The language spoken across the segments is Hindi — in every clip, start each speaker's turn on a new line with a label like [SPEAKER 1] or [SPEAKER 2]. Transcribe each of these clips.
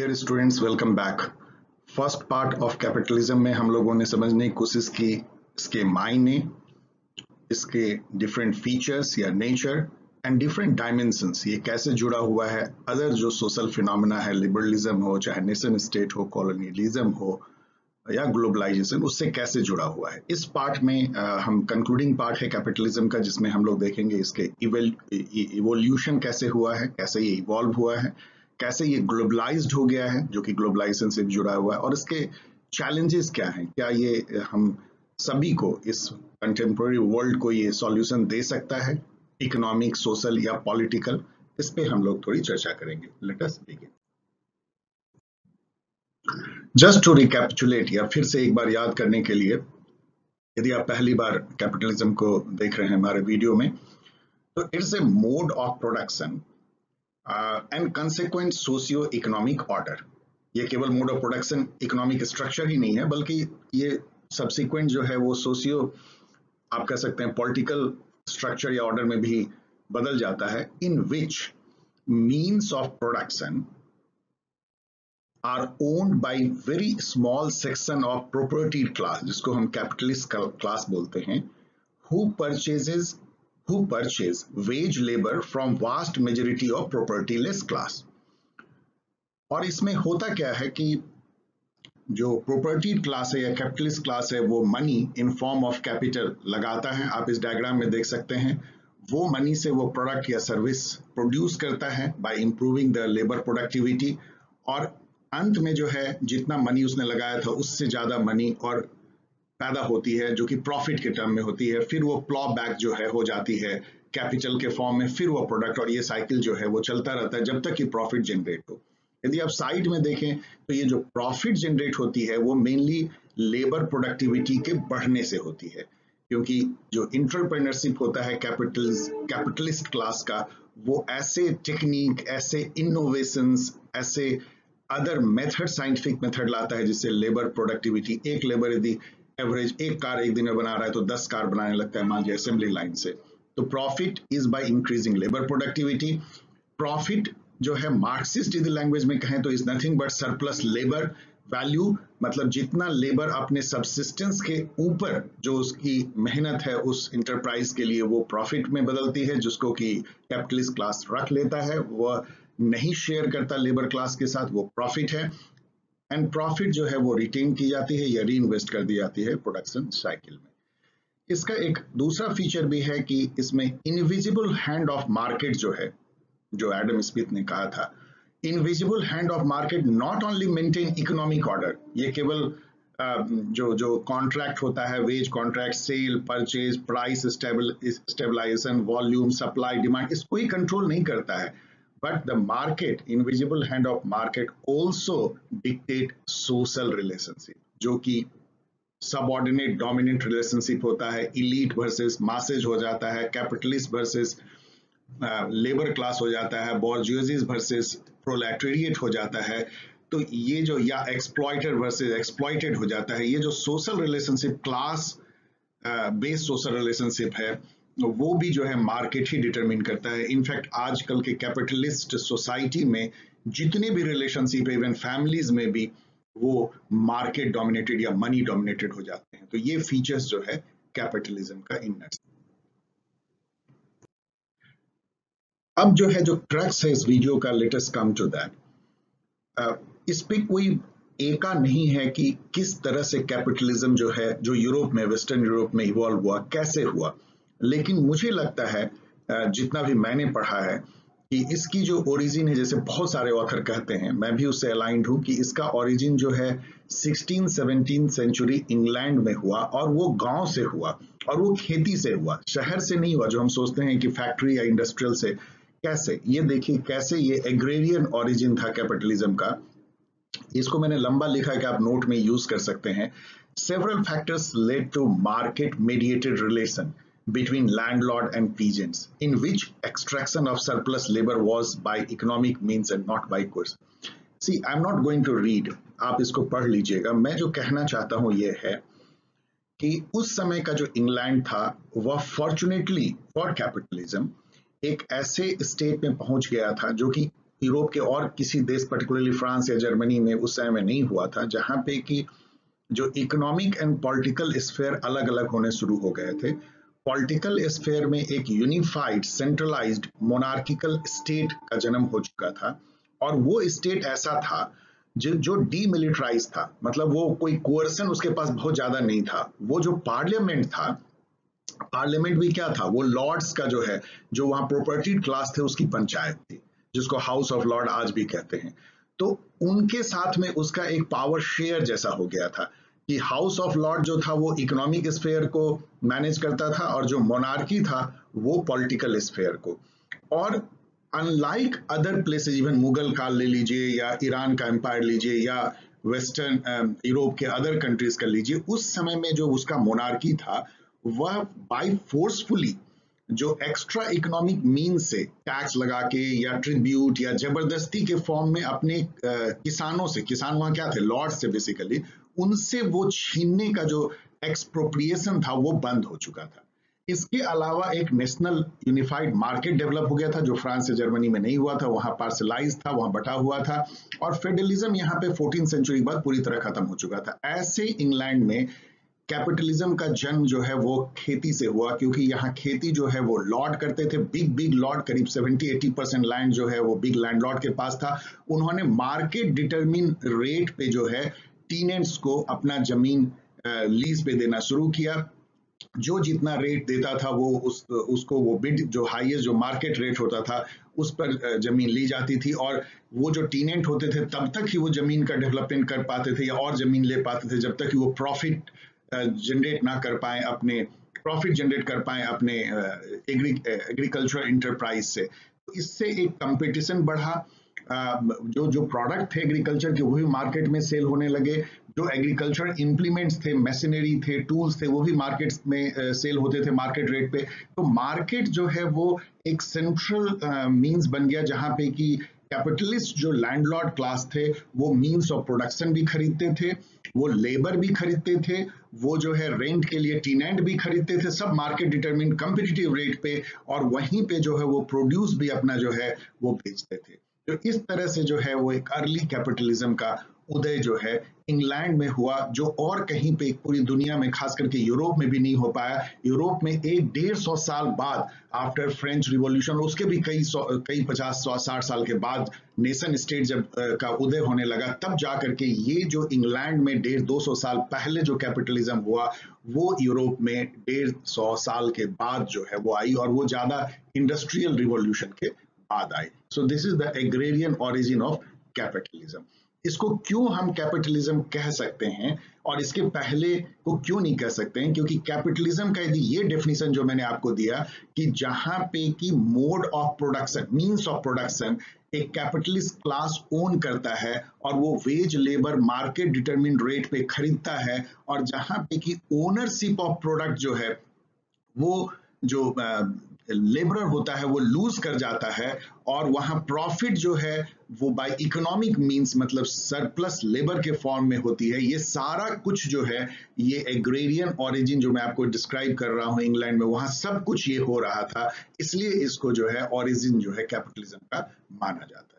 [SPEAKER 1] Dear students, welcome back. First part of capitalism में हम लोगों ने समझने की कोशिश की इसके मायने, इसके डिफरेंट फीचर्स या नेचर एंड डिफरेंट डायमेंशंस, ये कैसे जुड़ा हुआ है अदर जो सोशल फिनोमेना है, लिबरलिज्म हो चाहे नेशन स्टेट हो, कॉलोनियलिज्म हो या ग्लोबलाइजेशन, उससे कैसे जुड़ा हुआ है। इस पार्ट में हम कंक्लूडिंग पार्ट है कैपिटलिज्म का, जिसमें हम लोग देखेंगे इसके इवोल्यूशन कैसे हुआ है, कैसे ये इवॉल्व हुआ है, कैसे ये ग्लोबलाइज्ड हो गया है जो कि ग्लोबलाइजेशन से जुड़ा हुआ है, और इसके चैलेंजेस क्या हैं। क्या ये हम सभी को, इस कंटेम्प्रेरी वर्ल्ड को ये सॉल्यूशन दे सकता है, इकोनॉमिक, सोशल या पॉलिटिकल। इस पे हम लोग थोड़ी चर्चा करेंगे। Let us begin. Just to recapitulate, या फिर से एक बार याद करने के लिए, यदि आप पहली बार कैपिटलिज्म को देख रहे हैं हमारे वीडियो में, तो it's a mode of production and consequent socio economic order. ये केवल mode of production, economic structure ही नहीं है, बल्कि ये सब्सिक्वेंट जो है वो सोशियो, आप कह सकते हैं पॉलिटिकल स्ट्रक्चर या ऑर्डर में भी बदल जाता है, in which means of production are owned by very small section of property class, जिसको हम कैपिटलिस्ट क्लास बोलते हैं, who purchase wage labor from vast majority of propertyless class। और इसमें होता क्या है कि जो प्रॉपर्टी क्लास है या कैपिटलिस्ट क्लास है, वो money in form of capital लगाता है। आप इस डायग्राम में देख सकते हैं, वो मनी से वो प्रोडक्ट या सर्विस प्रोड्यूस करता है by improving the labour productivity, और अंत में जो है जितना मनी उसने लगाया था उससे ज्यादा मनी और पैदा होती है, जो कि प्रॉफिट के टर्म में होती है। फिर वो प्लॉ बैक जो है हो जाती है कैपिटल के फॉर्म में, फिर वो प्रोडक्ट, और ये साइकिल जो है वो चलता रहता है जब तक कि प्रॉफिट जनरेट हो। यदि आप साइड में देखें तो ये जो प्रॉफिट जनरेट होती है वो मेनली लेबर प्रोडक्टिविटी के बढ़ने से होती है, क्योंकि जो इंटरप्रेन्योरशिप होता है कैपिटलिस्ट क्लास का, वो ऐसे टेक्निक, ऐसे इनोवेशंस, ऐसे अदर मेथड, साइंटिफिक मेथड लाता है जिससे लेबर प्रोडक्टिविटी, एक लेबर यदि एवरेज एक कार एक दिन में बना रहा है तो 10 कार बनाने लगता है, मान लीजिए असेंबली लाइन से। तो profit is by increasing labour productivity. Profit जो है मार्क्सिस्ट यदि लैंग्वेज में कहें तो is nothing but surplus labour value, मतलब जितना लेबर अपने सबसिस्टेंस के ऊपर जो उसकी मेहनत है उस इंटरप्राइज के लिए, वो प्रॉफिट में बदलती है, जिसको कि कैपिटलिस्ट क्लास रख लेता है, वह नहीं शेयर करता लेबर क्लास के साथ, वो प्रॉफिट है। एंड प्रॉफिट जो है वो रिटेन की जाती है या री इन्वेस्ट कर दी जाती है प्रोडक्शन साइकिल में। इसका एक दूसरा फीचर भी है कि इसमें इनविजिबल हैंड ऑफ मार्केट जो है, जो एडम स्मिथ ने कहा था, invisible hand of market not only maintain economic order, ये केवल जो कॉन्ट्रैक्ट होता है, wage contract, sale, purchase, price stabilisation, volume, supply, demand, इसको ही कंट्रोल नहीं करता है, but the market, invisible hand of market also dictate social relationship, जो कि सबऑर्डिनेट डोमिनेंट रिलेशनशिप होता है, इलीट वर्सेस मासेज हो जाता है, कैपिटलिस्ट वर्सेस लेबर क्लास हो जाता है, बॉर्जुइजीज वर्सेस प्रोलेटेरिएट हो जाता है। तो ये जो, या एक्सप्लॉइटर वर्सेस एक्सप्लॉइटेड हो जाता है, ये जो social relationship, class based social relationship है, वो भी जो है मार्केट ही डिटरमिन करता है। इनफैक्ट आजकल के कैपिटलिस्ट सोसाइटी में जितने भी रिलेशनशिप है, इवन फैमिलीज में भी, वो मार्केट डोमिनेटेड या मनी डोमिनेटेड हो जाते हैं। तो ये फीचर्स जो है कैपिटलिज्म का इनर्स। अब जो है, जो क्रक्स है इस वीडियो का, let us come to that. इस पे कोई एका नहीं है कि किस तरह से कैपिटलिज्म जो है, जो यूरोप में, वेस्टर्न यूरोप में इवॉल्व हुआ, कैसे हुआ। लेकिन मुझे लगता है, जितना भी मैंने पढ़ा है, कि इसकी जो ओरिजिन है, जैसे बहुत सारे ऑथर कहते हैं, मैं भी उससे अलाइंड हूँ, कि इसका ओरिजिन जो है 16-17 सेंचुरी इंग्लैंड में हुआ, और वो गांव से हुआ, और वो खेती से हुआ, शहर से नहीं हुआ, जो हम सोचते हैं कि फैक्ट्री या इंडस्ट्रियल से। कैसे, ये देखिए कैसे ये एग्रेरियन ओरिजिन था कैपिटलिज्म का। इसको मैंने लंबा लिखा है कि आप नोट में यूज कर सकते हैं। Several factors led to market mediated relation between landlord and peasants, in which extraction of surplus labor was by economic means and not by coerce. See, I'm not going to read, आप इसको पढ़ लीजिएगा। मैं जो कहना चाहता हूं ये है कि उस समय का जो इंग्लैंड था, वह फॉर्चुनेटली फॉर कैपिटलिज्म एक ऐसे स्टेट में पहुंच गया था जो कि यूरोप के और किसी देश पर्टिकुलरली फ्रांस या जर्मनी में उस समय में नहीं हुआ था, जहां पे कि जो इकोनॉमिक एंड पॉलिटिकल स्फेयर अलग अलग होने शुरू हो गए थे। पॉलिटिकल स्फेयर में एक यूनिफाइड सेंट्रलाइज्ड मोनार्किकल स्टेट का जन्म हो चुका था, और वो स्टेट ऐसा था जो डीमिलिटराइज था, मतलब वो कोई कोerसन उसके पास बहुत ज्यादा नहीं था। वो जो पार्लियामेंट था, पार्लियामेंट भी क्या था, वो लॉर्ड्स का जो है, जो वहां प्रॉपर्टी क्लास थे उसकी पंचायत थी, जिसको हाउस ऑफ लॉर्ड आज भी कहते हैं। तो उनके साथ में उसका एक पावर शेयर जैसा हो गया था कि हाउस ऑफ लॉर्ड जो था वो इकोनॉमिक स्फेयर को मैनेज करता था, और जो मोनार्की था वो पॉलिटिकल स्फेयर को। और unlike other places, even Mughal काल ले लीजिए या ईरान का एम्पायर लीजिए या वेस्टर्न यूरोप के अदर कंट्रीज का लीजिए, उस समय में जो उसका मोनार्की था वह बाय फोर्सफुली जो एक्स्ट्रा इकोनॉमिक मीन से टैक्स लगा के या ट्रिब्यूट या जबरदस्ती के फॉर्म में अपने किसानों से, किसान वहां क्या थे, लॉर्ड से बेसिकली, उनसे वो छीनने का जो एक्सप्रोप्रिएशन था वो बंद हो चुका था। इसके अलावा एक नेशनल यूनिफाइड मार्केट डेवलप हो गया था, जो फ्रांस या जर्मनी में नहीं हुआ था, वहां पार्सलाइज था, वहां बटा हुआ था। और फेडरलिज्म यहाँ पे 14th सेंचुरी के बाद पूरी तरह खत्म हो चुका था। ऐसे इंग्लैंड में कैपिटलिज्म का जन्म जो है वो खेती से हुआ, क्योंकि यहाँ खेती जो है वो लॉर्ड करते थे, बिग बिग लॉर्ड, करीब 70-80% लैंड जो है वो बिग लैंड लॉर्ड के पास था। उन्होंने मार्केट डिटरमिन रेट पे जो है टीनेंट्स को अपना जमीन लीज पे देना शुरू किया। जो जितना रेट देता था वो उसको वो बिड, जो हाईएस्ट जो मार्केट रेट होता था उस पर जमीन ली जाती थी। और वो जो टीनेंट होते थे तब तक ही वो जमीन का डेवलपमेंट कर पाते थे या और जमीन ले पाते थे, जब तक कि वो प्रॉफिट जनरेट ना कर पाए, अपने प्रॉफिट जनरेट कर पाए अपने एग्रीकल्चर इंटरप्राइज से। तो इससे एक कंपटीशन बढ़ा, जो जो प्रोडक्ट थे एग्रीकल्चर के वो भी मार्केट में सेल होने लगे, जो एग्रीकल्चर इंप्लीमेंट्स थे, मशीनरी थे, टूल्स थे, वो भी मार्केट में सेल होते थे मार्केट रेट पे। तो मार्केट जो है वो एक सेंट्रल मींस बन गया, जहां पे कि कैपिटलिस्ट जो लैंडलॉर्ड क्लास थे वो मींस ऑफ प्रोडक्शन भी खरीदते थे, वो लेबर भी खरीदते थे, वो जो है रेंट के लिए टीनेंट भी खरीदते थे, सब मार्केट डिटरमिन कम्पिटिटिव रेट पे, और वहीं पे जो है वो प्रोड्यूस भी अपना जो है वो बेचते थे। तो इस तरह से जो है वो एक अर्ली कैपिटलिज्म का उदय जो है इंग्लैंड में हुआ, जो और कहीं पे पूरी दुनिया में, खास करके यूरोप में भी नहीं हो पाया। यूरोप में 100-150 साल बाद, आफ्टर फ्रेंच रिवॉल्यूशन, उसके भी कई 50-100-60 साल के बाद नेशन स्टेट जब का उदय होने लगा, तब जाकर के ये जो इंग्लैंड में 150-200 साल पहले जो कैपिटलिज्म हुआ वो यूरोप में 150 साल के बाद जो है वो आई, और वो ज्यादा इंडस्ट्रियल रिवॉल्यूशन के बाद आई। So this is the agrarian origin of capitalism. इसको क्यों हम कैपिटलिज्म कह सकते हैं और इसके पहले को क्यों नहीं कह सकते हैं, क्योंकि कैपिटलिज्म का यदि ये डेफिनेशन जो मैंने आपको दिया कि जहां पे कि mode of production, means of production एक कैपिटलिस्ट क्लास ओन करता है, और वो wage labour market determine rate पे खरीदता है, और जहां पे कि ओनरशिप ऑफ प्रोडक्ट जो है वो जो लेबरर होता है वो लूज कर जाता है, और वहां प्रॉफिट जो है वो बाय इकोनॉमिक मींस, मतलब सरप्लस लेबर के फॉर्म में होती है। ये सारा कुछ जो है ये एग्रेरियन ओरिजिन जो मैं आपको डिस्क्राइब कर रहा हूं इंग्लैंड में, वहां सब कुछ ये हो रहा था, इसलिए इसको जो है ओरिजिन जो है कैपिटलिज्म का माना जाता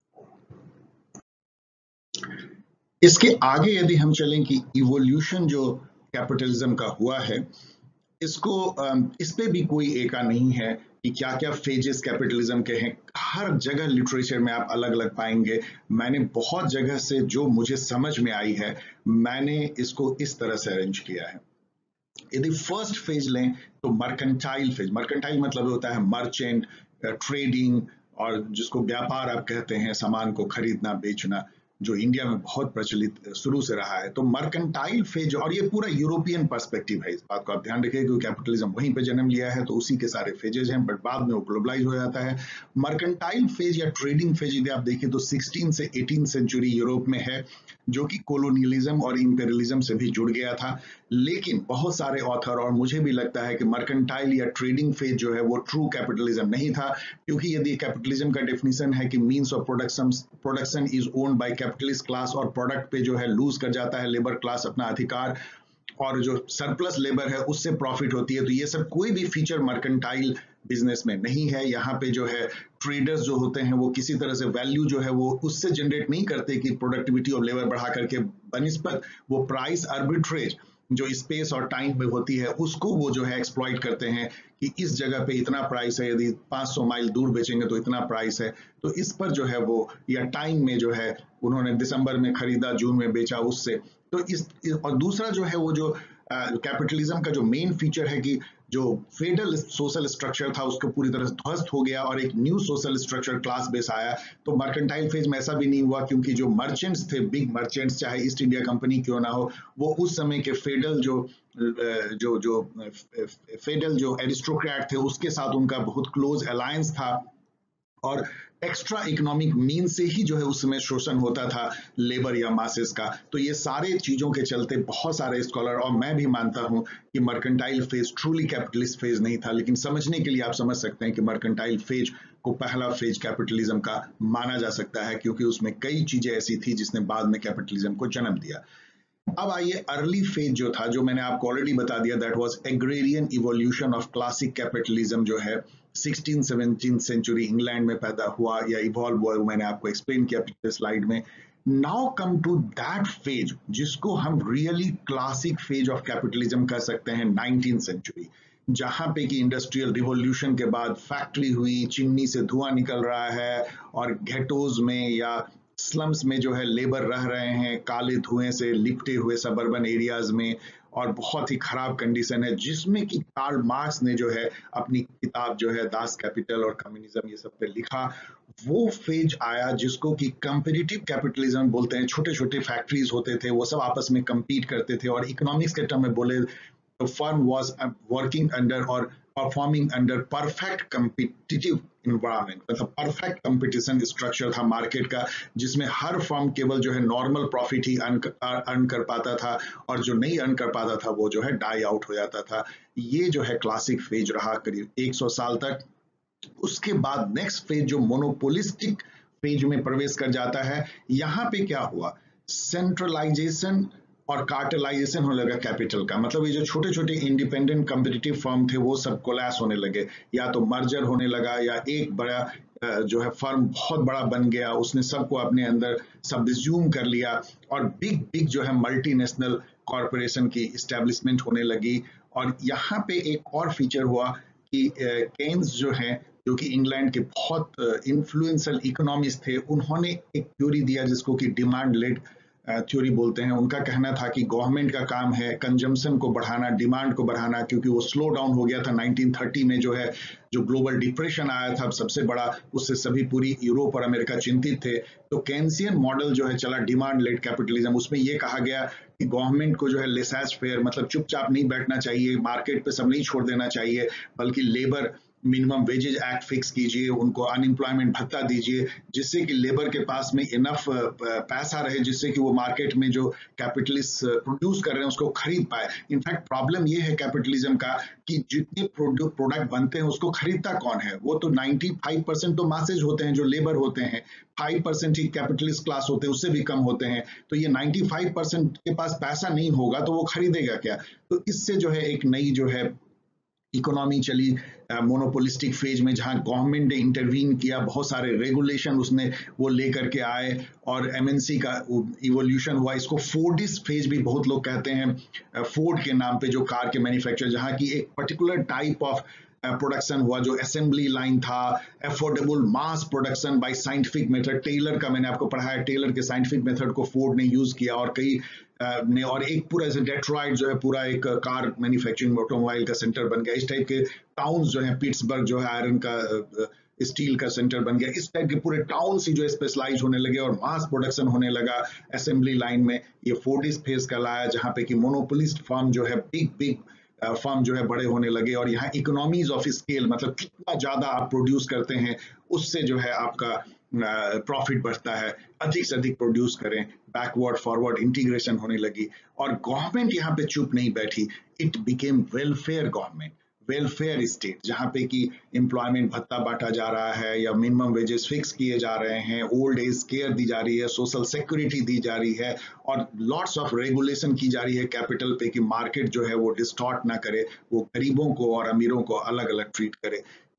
[SPEAKER 1] है। इसके आगे यदि हम चलें कि इवोल्यूशन जो कैपिटलिज्म का हुआ है, इसको इस पे भी कोई एका नहीं है कि क्या क्या फेजेस कैपिटलिज्म के हैं। हर जगह लिटरेचर में आप अलग अलग पाएंगे। मैंने बहुत जगह से जो मुझे समझ में आई है, मैंने इसको इस तरह से अरेंज किया है। यदि फर्स्ट फेज लें तो मर्केंटाइल फेज, मर्केंटाइल मतलब होता है मर्चेंट, ट्रेडिंग, और जिसको व्यापार आप कहते हैं, सामान को खरीदना बेचना, जो इंडिया में बहुत प्रचलित शुरू से रहा है। तो मर्केंटाइल फेज, और ये पूरा यूरोपियन पर्सपेक्टिव है, इस बात को आप ध्यान रखिए, क्योंकि कैपिटलिज्म वहीं पे जन्म लिया है तो उसी के सारे फेजेज हैं, बट बाद में वो ग्लोबलाइज हो जाता है। मर्केंटाइल फेज या ट्रेडिंग फेज यदि आप देखिए तो 16 से 18 सेंचुरी यूरोप में है, जो कि कोलोनियलिज्म और इंपेरियलिज्म से भी जुड़ गया था। लेकिन बहुत सारे ऑथर, और मुझे भी लगता है कि मर्केंटाइल या ट्रेडिंग फेज जो है वो ट्रू कैपिटलिज्म नहीं था, क्योंकि यदि कैपिटलिज्म का डेफिनेशन है कि means of production is owned by capitalist class, और प्रोडक्ट पे जो है लूज कर जाता है लेबर क्लास अपना अधिकार, और जो सरप्लस लेबर है उससे प्रॉफिट होती है, तो ये सब कोई भी फीचर मर्केंटाइल बिजनेस में नहीं है। यहाँ पे जो है ट्रेडर्स जो होते हैं वो किसी तरह से वैल्यू जो है वो उससे जनरेट नहीं करते कि प्रोडक्टिविटी ऑफ लेबर बढ़ा करके, बनिस्पत वो प्राइस आर्बिट्रेज जो स्पेस और टाइम में होती है उसको वो जो है एक्सप्लॉइट करते हैं कि इस जगह पे इतना प्राइस है, यदि 500 माइल दूर बेचेंगे तो इतना प्राइस है। तो इस पर जो है वो, या टाइम में जो है उन्होंने दिसंबर में खरीदा जून में बेचा उससे। तो और दूसरा जो है वो जो कैपिटलिज्म का जो मेन फीचर है कि जो फेडरल सोशल स्ट्रक्चर था उसको पूरी तरह से ध्वस्त हो गया और एक new social structure class base आया। तो मर्केंटाइल फेज में ऐसा भी नहीं हुआ क्योंकि जो मर्चेंट्स थे, बिग मर्चेंट्स, चाहे ईस्ट इंडिया कंपनी क्यों ना हो, वो उस समय के फेडरल जो जो फेडरल जो एरिस्टोक्रेट थे उसके साथ उनका बहुत क्लोज अलायंस था और एक्स्ट्रा इकोनॉमिक मीन से ही जो है उसमें शोषण होता था लेबर या मासेस का। तो ये सारे चीजों के चलते बहुत सारे स्कॉलर, और मैं भी मानता हूं कि mercantile phase truly capitalist phase नहीं था, लेकिन समझने के लिए आप समझ सकते हैं कि मर्केंटाइल फेज को पहला फेज कैपिटलिज्म का माना जा सकता है क्योंकि उसमें कई चीजें ऐसी थी जिसने बाद में कैपिटलिज्म को जन्म दिया। अब आइए अर्ली फेज जो था, जो मैंने आपको ऑलरेडी बता दिया, that was agrarian evolution of classic capitalism, जो है 16-17 सेंचुरी इंग्लैंड में पैदा हुआ या इवॉल्व हुआ, मैंने आपको एक्सप्लेन किया पिछले स्लाइड में। Now come to that phase जिसको हम really classic phase of capitalism कह सकते हैं, 19th सेंचुरी, जहां पे कि इंडस्ट्रियल रिवॉल्यूशन के बाद फैक्ट्री हुई, चिमनी से धुआं निकल रहा है और घेटोज में या स्लम्स में जो है लेबर रह रहे हैं काले धुएं से लिपटे हुए सबर्बन एरियाज में, और बहुत ही खराब कंडीशन है, जिसमें कि कार्ल मार्क्स ने जो है अपनी किताब जो है दास कैपिटल और कम्युनिज्म ये सब पे लिखा। वो फेज आया जिसको कि कंपेटिटिव कैपिटलिज्म बोलते हैं। छोटे छोटे फैक्ट्रीज होते थे, वो सब आपस में compete करते थे, और इकोनॉमिक्स के टर्म में बोले तो फर्म वाज वर्किंग अंडर और performing under perfect competitive environment, मतलब परफेक्ट कंपटीशन स्ट्रक्चर था मार्केट का, जिसमें हर फर्म केवल जो है नॉर्मल प्रॉफिट ही अर्न कर पाता था और जो नहीं अर्न कर पाता था वो जो है डाई आउट हो जाता था। ये जो है क्लासिक फेज रहा करीब 100 साल तक। उसके बाद नेक्स्ट फेज जो मोनोपोलिस्टिक फेज में प्रवेश कर जाता है, यहाँ पे क्या हुआ, सेंट्रलाइजेशन और कार्टेलाइजेशन होने लगा कैपिटल का। मतलब ये जो छोटे छोटे इंडिपेंडेंट कॉम्पिटिटिव फर्म थे वो सब कोलैप्स होने लगे, या तो मर्जर होने लगा या एक बड़ा जो है फर्म बहुत बड़ा बन गया, उसने सबको अपने अंदर सब्ज्यूम कर लिया, और बिग बिग जो है मल्टीनेशनल कॉरपोरेशन की इस्टेब्लिशमेंट होने लगी। और यहाँ पे एक और फीचर हुआ कि केन्स जो है, जो कि इंग्लैंड के बहुत इन्फ्लुएंशियल इकोनॉमिस्ट थे, उन्होंने एक थ्योरी दिया जिसको कि डिमांड लेड थ्योरी बोलते हैं। उनका कहना था कि गवर्नमेंट का काम है कंजम्पशन को बढ़ाना, डिमांड को बढ़ाना, क्योंकि वो स्लो डाउन हो गया था 1930 में, जो है जो ग्लोबल डिप्रेशन आया था सबसे बड़ा, उससे सभी पूरी यूरोप और अमेरिका चिंतित थे। तो केन्सियन मॉडल जो है चला, डिमांड लेड कैपिटलिज्म, उसमें ये कहा गया कि गवर्नमेंट को जो है लेसैज फेयर, मतलब चुपचाप नहीं बैठना चाहिए, मार्केट पे सब नहीं छोड़ देना चाहिए, बल्कि labour minimum wages act fix कीजिए, उनको अनएम्प्लॉयमेंट भत्ता दीजिए, जिससे कि लेबर के पास में इनफ पैसा रहे, जिससे कि वो मार्केट में जो कैपिटलिस्ट प्रोड्यूस कर रहे हैं उसको खरीद पाए। इनफैक्ट प्रॉब्लम ये है कैपिटलिज्म का कि जितने प्रोडक्ट बनते हैं उसको खरीदता कौन है? वो तो 95% तो मासेज होते हैं जो लेबर होते हैं, 5% ही कैपिटलिस्ट क्लास होते हैं, उससे भी कम होते हैं। तो ये 95% के पास पैसा नहीं होगा तो वो खरीदेगा क्या? तो इससे जो है एक नई जो है इकोनॉमी चली मोनोपोलिस्टिक फेज में, जहां गवर्नमेंट ने इंटरवीन किया, बहुत सारे रेगुलेशन उसने वो लेकर के आए और एमएनसी का इवोल्यूशन हुआ। इसको फोर्डिस फेज भी बहुत लोग कहते हैं, फोर्ड के नाम पे जो कार के मैन्युफैक्चर, जहां की एक पर्टिकुलर टाइप ऑफ प्रोडक्शन हुआ जो असेंबली लाइन था, affordable mass production by scientific method. Taylor का मैंने आपको पढ़ाया, टेलर के साइंटिफिक मेथड को फोर्ड ने यूज किया, और कई ने, और एक पूरा ऐसे डेट्रॉइट जो है पूरा एक कार मैन्युफैक्चरिंग ऑटोमोबाइल का सेंटर बन गया। इस टाइप के टाउन्स जो है, पिट्सबर्ग जो है आयरन का स्टील का सेंटर बन गया। इस टाइप के पूरे टाउन्स ही जो स्पेशलाइज होने लगे और मास प्रोडक्शन होने लगा असेंबली लाइन में। ये फोर्डिस फेज कहलाया, जहाँ पे कि मोनोपोलिस्ट फर्म जो है, बिग बिग फर्म जो है बड़े होने लगे, और यहाँ इकोनॉमीज ऑफ स्केल, मतलब कितना ज्यादा आप प्रोड्यूस करते हैं उससे जो है आपका प्रॉफिट बढ़ता है, अधिक से अधिक प्रोड्यूस करें, बैकवर्ड फॉरवर्ड इंटीग्रेशन होने लगी। और गवर्नमेंट यहाँ पे चुप नहीं बैठी, it became welfare government, welfare state, जहाँ पे कि एम्प्लॉयमेंट भत्ता बांटा जा रहा है या मिनिमम वेजेस फिक्स किए जा रहे हैं, ओल्ड एज केयर दी जा रही है, सोशल सिक्योरिटी दी जा रही है, और लॉट्स ऑफ रेगुलेशन की जा रही है कैपिटल पे कि मार्केट जो है वो डिस्टॉर्ट ना करे, वो गरीबों को और अमीरों को अलग अलग ट्रीट करे।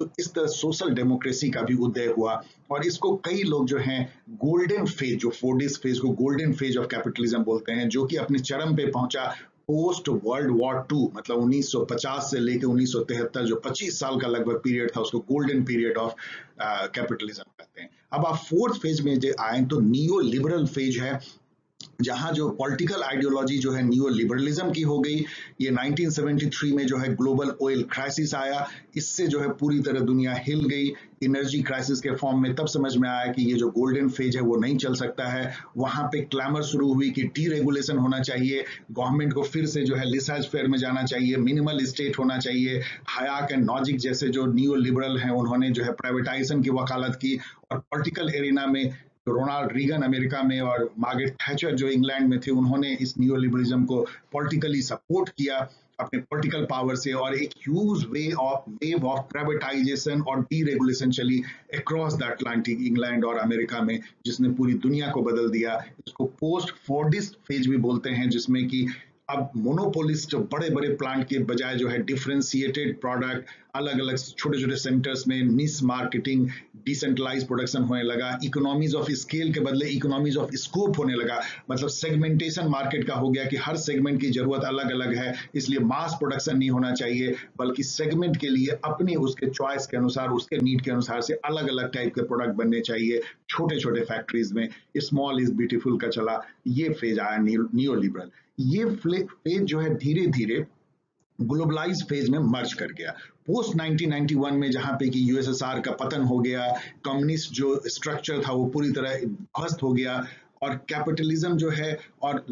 [SPEAKER 1] तो इस तरह सोशल डेमोक्रेसी का भी उदय हुआ और इसको कई लोग जो हैं गोल्डन फेज, जो फोर्डिस फेज को गोल्डन फेज ऑफ कैपिटलिज्म बोलते हैं, जो कि अपने चरम पे पहुंचा पोस्ट वर्ल्ड वॉर टू, मतलब 1950 से लेकर 1973, जो 25 साल का लगभग पीरियड था, उसको गोल्डन पीरियड ऑफ कैपिटलिज्म कहते हैं। अब आप फोर्थ फेज में आए तो नियो लिबरल फेज है, जहां जो पॉलिटिकल आइडियोलॉजी जो है नियो लिबरलिज्म की हो गई। ये 1973 में जो है ग्लोबल ऑयल क्राइसिस आया, इससे जो है पूरी तरह दुनिया हिल गई एनर्जी क्राइसिस के फॉर्म में। तब समझ में आया कि ये जो गोल्डन फेज है वो नहीं चल सकता है। वहां पे क्लैमर शुरू हुई कि डी रेगुलेशन होना चाहिए, गवर्नमेंट को फिर से जो है लिसाज फेयर में जाना चाहिए, मिनिमल स्टेट होना चाहिए। हयाक एंड नॉजिक जैसे जो नियो लिबरल हैं उन्होंने जो है प्राइवेटाइजेशन की वकालत की, और पॉलिटिकल एरिना में रोनाल्ड रीगन अमेरिका में और मार्गरेट थैचर जो इंग्लैंड में थे, उन्होंने इस नियो लिबरलिज्म को पॉलिटिकली सपोर्ट किया अपने पॉलिटिकल पावर से, और एक ह्यूज वेव ऑफ प्राइवेटाइजेशन और डीरेगुलेशन चली अक्रॉस द अटलांटिक, इंग्लैंड और अमेरिका में, जिसने पूरी दुनिया को बदल दिया। इसको पोस्ट फोर्डिस्ट फेज भी बोलते हैं, जिसमें कि अब मोनोपोलिस्ट बड़े बड़े प्लांट के बजाय जो है डिफरेंशिएटेड प्रोडक्ट, अलग अलग छोटे छोटे सेंटर्स में निश मार्केटिंग, डिसेंट्रलाइज प्रोडक्शन होने लगा। इकोनॉमीज ऑफ स्केल के बदले इकोनॉमीज ऑफ स्कोप होने लगा, मतलब सेगमेंटेशन मार्केट का हो गया कि हर सेगमेंट की जरूरत अलग अलग है, इसलिए मास प्रोडक्शन नहीं होना चाहिए, बल्कि सेगमेंट के लिए अपने उसके चॉइस के अनुसार, उसके नीड के अनुसार से अलग अलग टाइप के प्रोडक्ट बनने चाहिए छोटे छोटे फैक्ट्रीज में। स्मॉल इज ब्यूटीफुल का चला, ये फेज आया नियो लिबरल। ये फेज जो है धीरे धीरे ग्लोबलाइज फेज में मर्ज कर गया पोस्ट 1991 में, जहां पे कि यूएसएसआर का पतन हो गया, कम्युनिस्ट जो स्ट्रक्चर था वो पूरी तरह ध्वस्त हो गया, और कैपिटलिज्म जो है और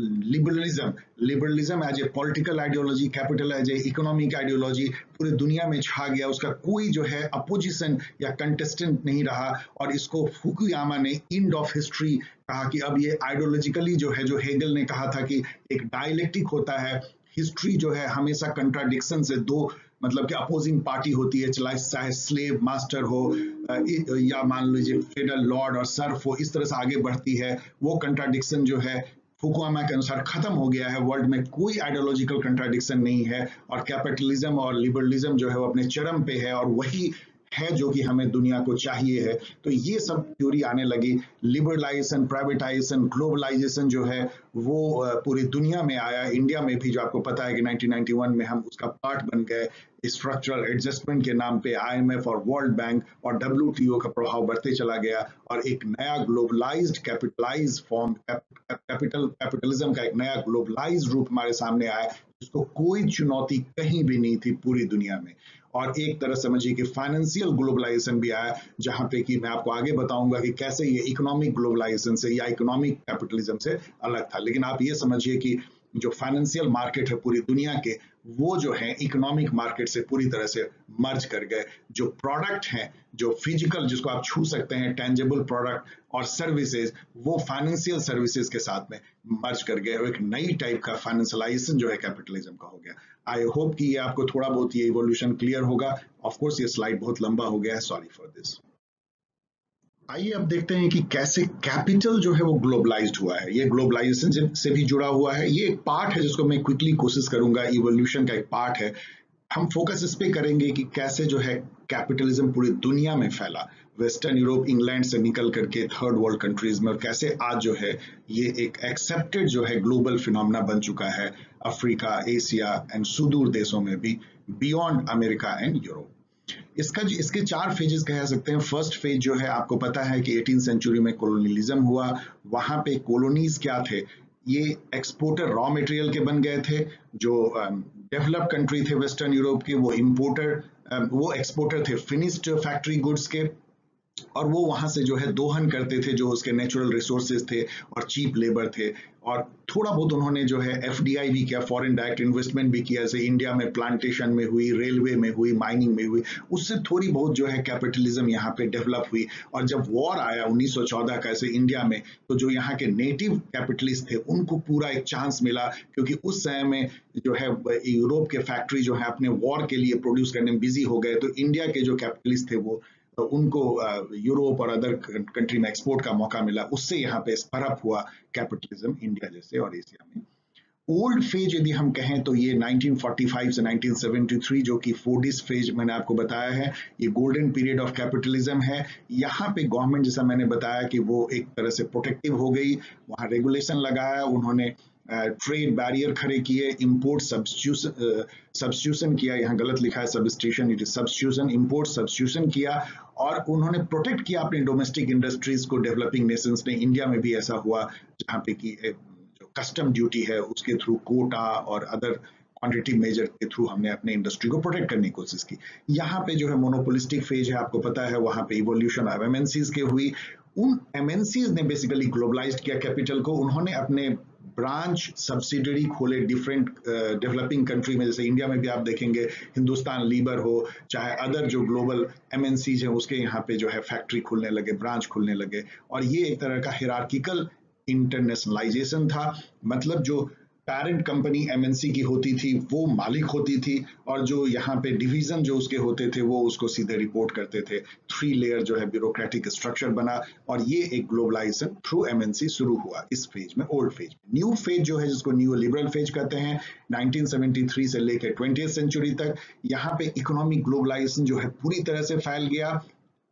[SPEAKER 1] liberalism as a political ideology, capital as a economic ideology पूरी दुनिया में छा गया। उसका कोई जो है अपोजिशन या कंटेस्टेंट नहीं रहा, और इसको फुकुयामा ने एंड ऑफ हिस्ट्री कहा कि अब ये आइडियोलॉजिकली जो है, जो हेगल ने कहा था कि एक डायलेक्टिक होता है, हिस्ट्री जो है हमेशा कंट्राडिक्शन से, दो मतलब कि अपोजिंग पार्टी होती है, चाहे स्लेव मास्टर हो या मान लीजिए फेडरल लॉर्ड और सर्फ हो, इस तरह से आगे बढ़ती है। वो कंट्राडिक्शन जो है फुकुयामा के अनुसार खत्म हो गया है, वर्ल्ड में कोई आइडियोलॉजिकल कंट्राडिक्शन नहीं है, और कैपिटलिज्म और लिबरलिज्म जो है वो अपने चरम पे है, और वही है जो कि हमें दुनिया को चाहिए है। तो ये सब थ्योरी आने लगी, लिबरलाइजेशन, प्राइवेटाइजेशन, ग्लोबलाइजेशन जो है वो पूरी दुनिया में आया। इंडिया में भी जो आपको पता है कि 1991 में हम उसका पार्ट बन गए, स्ट्रक्चरल एडजस्टमेंट के नाम पे आईएमएफ और वर्ल्ड बैंक और डब्ल्यूटीओ का प्रभाव बढ़ते चला गया, और एक नया ग्लोबलाइज्ड कैपिटलाइज्ड फॉर्म, कैपिटलिज्म का एक नया ग्लोबलाइज्ड रूप हमारे सामने आया, जिसको कोई चुनौती कहीं भी नहीं थी पूरी दुनिया में। और एक तरह समझिए कि फाइनेंशियल ग्लोबलाइजेशन भी आया, जहां पे कि मैं आपको आगे बताऊंगा कि कैसे ये इकोनॉमिक ग्लोबलाइजेशन से या इकोनॉमिक कैपिटलिज्म से अलग था। लेकिन आप ये समझिए कि जो फाइनेंशियल मार्केट है पूरी दुनिया के, वो जो है इकोनॉमिक मार्केट से पूरी तरह से मर्ज कर गए। जो प्रोडक्ट हैं, जो फिजिकल, जिसको आप छू सकते हैं, टेंजिबल प्रोडक्ट और सर्विसेज, वो फाइनेंशियल सर्विसेज के साथ में मर्ज कर गए, एक नई टाइप का फाइनेंशियलाइजेशन जो है कैपिटलिज्म का हो गया। आई होप कि ये आपको थोड़ा बहुत ये इवोल्यूशन क्लियर होगा। ऑफ कोर्स ये स्लाइड बहुत लंबा हो गया है, सॉरी फॉर दिस। आइए अब देखते हैं कि कैसे कैपिटल जो है वो ग्लोबलाइज्ड हुआ है। ये ग्लोबलाइजेशन से भी जुड़ा हुआ है, ये एक पार्ट है जिसको मैं क्विकली कोशिश करूंगा, इवोल्यूशन का एक पार्ट है। हम फोकस इस पे करेंगे कि कैसे जो है कैपिटलिज्म पूरी दुनिया में फैला, वेस्टर्न यूरोप, इंग्लैंड से निकल करके थर्ड वर्ल्ड कंट्रीज में, और कैसे आज जो है ये एक एक्सेप्टेड जो है ग्लोबल फिनोमेना बन चुका है अफ्रीका, एशिया एंड सुदूर देशों में भी, बियॉन्ड अमेरिका एंड यूरोप। इसके चार फेजेस कह सकते हैं। फर्स्ट फेज जो है आपको पता है कि 18th सेंचुरी में कॉलोनियलिज्म हुआ। वहां पे कॉलोनीज क्या थे, ये एक्सपोर्टर रॉ मटेरियल के बन गए थे। जो डेवलप्ड कंट्री थे वेस्टर्न यूरोप के, वो एक्सपोर्टर थे फिनिश्ड फैक्ट्री गुड्स के, और वो वहां से जो है दोहन करते थे जो उसके नेचुरल रिसोर्सेज थे और चीप लेबर थे। और थोड़ा बहुत उन्होंने जो है एफडीआई भी किया, फॉरेन डायरेक्ट इन्वेस्टमेंट भी किया, जैसे इंडिया में प्लांटेशन में हुई, रेलवे में हुई, माइनिंग में हुई। उससे थोड़ी बहुत जो है कैपिटलिज्म यहाँ पे डेवलप हुई। और जब वॉर आया 1914 का ऐसे इंडिया में, तो जो यहाँ के नेटिव कैपिटलिस्ट थे उनको पूरा एक चांस मिला, क्योंकि उस समय में जो है यूरोप के फैक्ट्री जो है अपने वॉर के लिए प्रोड्यूस करने में बिजी हो गए। तो इंडिया के जो कैपिटलिस्ट थे वो उनको यूरोप और अदर कंट्री में एक्सपोर्ट का मौका मिला, उससे यहाँ पे स्परअप हुआ कैपिटलिज्म इंडिया जैसे और एशिया में। ओल्ड फेज यदि हम कहें तो ये 1945 से 1973 जो कि फोर्डिस फेज मैंने आपको बताया है, ये गोल्डन पीरियड ऑफ कैपिटलिज्म है। यहाँ पे गवर्नमेंट जैसा मैंने बताया कि वो एक तरह से प्रोटेक्टिव हो गई, वहाँ रेगुलेशन लगाया, उन्होंने ट्रेड बैरियर खड़े किए, इंपोर्ट सब्स्टिट्यूशन किया, यहाँ गलत लिखा है substitution, it is substitution, import substitution किया, और उन्होंने प्रोटेक्ट किया अपनी डोमेस्टिक इंडस्ट्रीज को डेवलपिंग नेशंस ने। इंडिया में भी ऐसा हुआ जहाँ पे कि जो कस्टम ड्यूटी है उसके थ्रू कोटा और अदर क्वांटिटी मेजर के थ्रू हमने अपने इंडस्ट्री को प्रोटेक्ट करने की कोशिश की। यहाँ पे जो है मोनोपोलिस्टिक फेज है, आपको पता है, वहाँ पे इवोल्यूशन ऑफ एमएनसीज के हुई। उन एमएनसीज ने बेसिकली ग्लोबलाइज्ड किया कैपिटल को, उन्होंने अपने ब्रांच सब्सिडरी खोले डिफरेंट डेवलपिंग कंट्री में, जैसे इंडिया में भी आप देखेंगे हिंदुस्तान लीवर हो, चाहे अदर जो ग्लोबल एमएनसीज हैं उसके यहाँ पे जो है फैक्ट्री खुलने लगे, ब्रांच खुलने लगे, और ये एक तरह का हिरार्किकल इंटरनेशनलाइजेशन था। मतलब जो पेरेंट कंपनी एमएनसी की होती थी वो मालिक होती थी, और जो यहाँ पे डिवीजन जो उसके होते थे वो उसको सीधे रिपोर्ट करते थे। 3 लेयर जो है ब्यूरोक्रेटिक स्ट्रक्चर बना, और ये एक ग्लोबलाइजेशन थ्रू एमएनसी शुरू हुआ इस फेज में, ओल्ड फेज में। न्यू फेज जो है जिसको न्यू लिबरल फेज कहते हैं, 1973 से लेकर 20th सेंचुरी तक, यहाँ पे इकोनॉमिक ग्लोबलाइजेशन जो है पूरी तरह से फैल गया।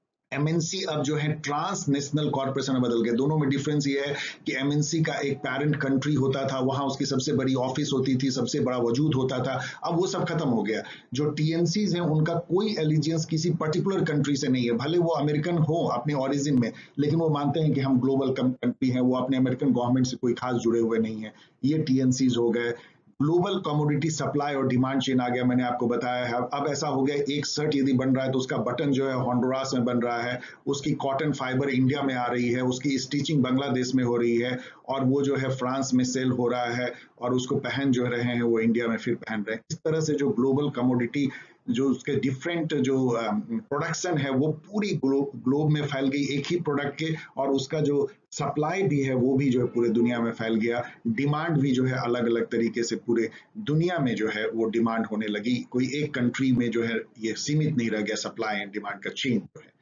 [SPEAKER 1] एमएनसी अब जो है ट्रांसनेशनल कॉर्पोरेशन में बदल गए। दोनों में डिफरेंस ये है कि एमएनसी का एक पेरेंट कंट्री होता था, वहां उसकी सबसे बड़ी ऑफिस होती थी, सबसे बड़ा वजूद होता था, अब वो सब खत्म हो गया। जो टीएनसीज हैं उनका कोई एलिजियंस किसी पर्टिकुलर कंट्री से नहीं है, भले वो अमेरिकन हो अपने ओरिजिन में, लेकिन वो मानते हैं कि हम ग्लोबल कंट्री हैं, वो अपने अमेरिकन गवर्नमेंट से कोई खास जुड़े हुए नहीं है। ये टीएनसीज हो गए। ग्लोबल कमोडिटी सप्लाई और डिमांड चेन आ गया, मैंने आपको बताया है। अब ऐसा हो गया, एक शर्ट यदि बन रहा है तो उसका बटन जो है होंडुरास में बन रहा है, उसकी कॉटन फाइबर इंडिया में आ रही है, उसकी स्टिचिंग बांग्लादेश में हो रही है, और वो जो है फ्रांस में सेल हो रहा है, और उसको पहन जो रहे हैं वो इंडिया में फिर पहन रहे हैं। इस तरह से जो ग्लोबल कमोडिटी जो उसके डिफरेंट जो प्रोडक्शन है वो पूरी ग्लोब में फैल गई एक ही प्रोडक्ट के, और उसका जो सप्लाई भी है वो भी जो है पूरे दुनिया में फैल गया। डिमांड भी जो है अलग अलग तरीके से पूरे दुनिया में जो है वो डिमांड होने लगी। कोई एक कंट्री में जो है ये सीमित नहीं रह गया, सप्लाई एंड डिमांड का चेन जो है।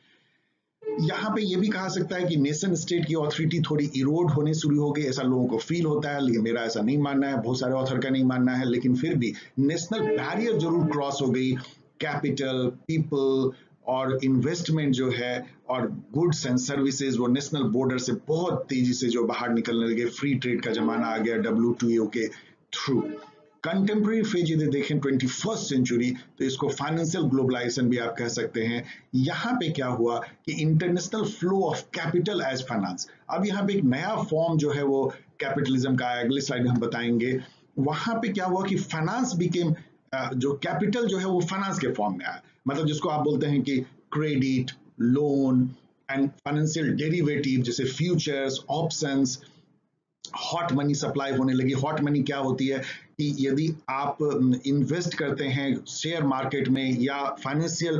[SPEAKER 1] यहाँ पे ये भी कहा सकता है कि नेशन स्टेट की ऑथोरिटी थोड़ी इरोड होने शुरू हो गई, ऐसा लोगों को फील होता है, लेकिन मेरा ऐसा नहीं मानना है, बहुत सारे ऑथर का नहीं मानना है, लेकिन फिर भी नेशनल बैरियर जरूर क्रॉस हो गई। कैपिटल, पीपल और इन्वेस्टमेंट जो है और गुड्स एंड सर्विसेज वो नेशनल बॉर्डर से बहुत तेजी से जो बाहर निकलने लगे। फ्री ट्रेड का जमाना आ गया WTO के थ्रू। कंटेम्प्रेरी फेज यदि देखें 21st सेंचुरी, तो इसको फाइनेंशियल ग्लोबलाइजेशन भी आप कह सकते हैं। यहाँ पे क्या हुआ कि international flow of capital as finance, अब यहाँ पे एक नया फॉर्म जो है वो कैपिटलिज्म का, अगले स्लाइड में हम बताएंगे। वहां पे क्या हुआ कि फाइनेंस बिकेम, जो कैपिटल जो है वो फाइनेंस के फॉर्म में आया, मतलब जिसको आप बोलते हैं कि credit, loan and financial derivative, जैसे futures, options, hot money supply होने लगी। हॉट मनी क्या होती है कि यदि आप इन्वेस्ट करते हैं शेयर मार्केट में या फाइनेंशियल